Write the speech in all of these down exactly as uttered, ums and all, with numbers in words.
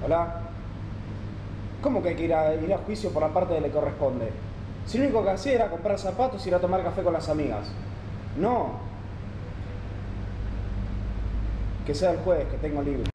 Hola. ¿Cómo que hay que ir a, ir a juicio por la parte que le corresponde? Si lo único que hacía era comprar zapatos y ir a tomar café con las amigas. No. Que sea el jueves, que tengo libre.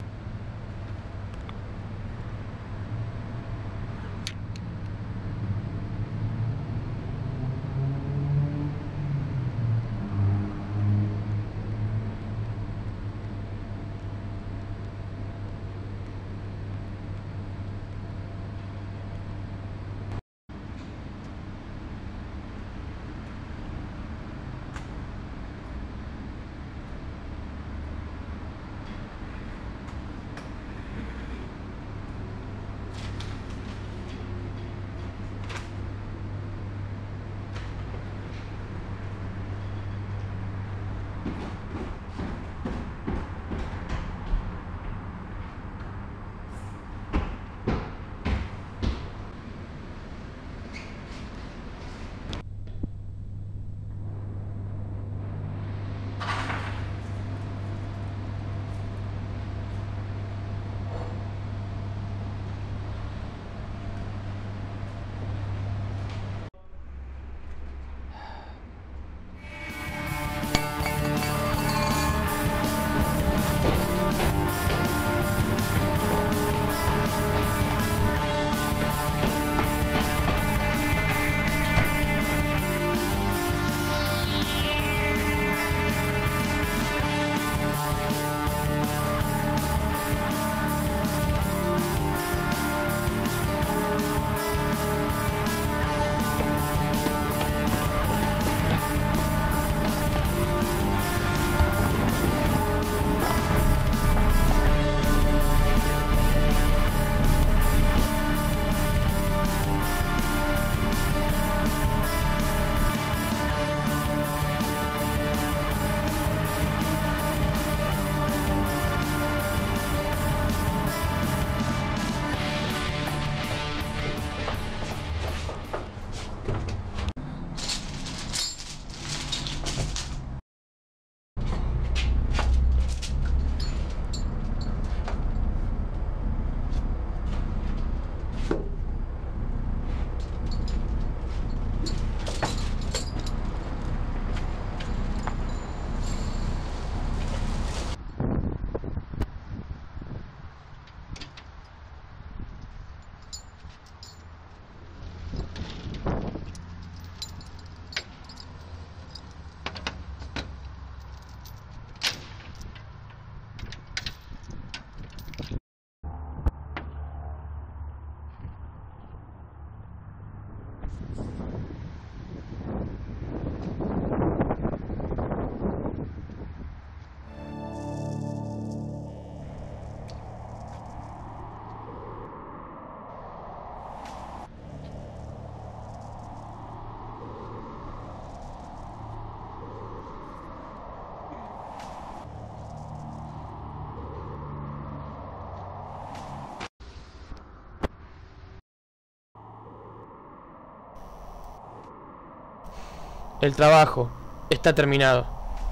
El trabajo está terminado.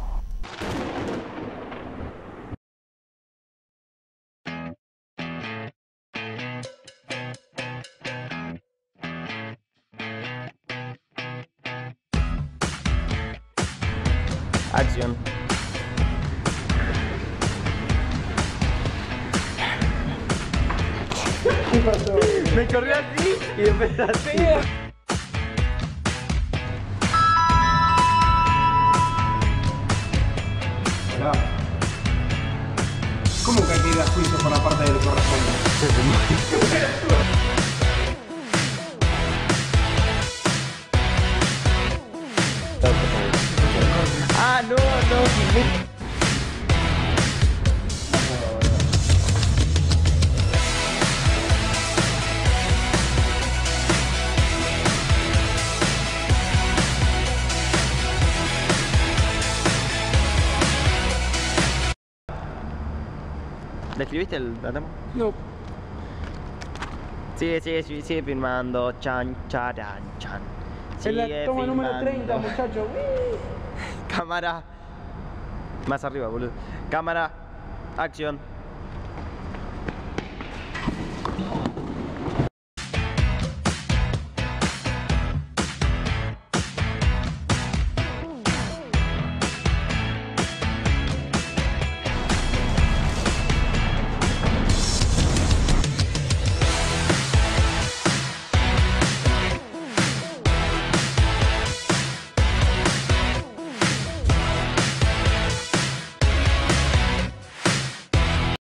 Acción. ¿Qué pasó? Me corrió así y empecé así. Hola. ¿Cómo que hay que ir a juicio por la parte que le corresponde? Ah, no, no. ¿Le escribiste el datum? No. Sigue, sigue, sigue, sigue filmando. Chan, charan, chan. Sigue Es la toma filmando. número treinta, muchacho. Cámara. Más arriba, boludo. Cámara. Acción.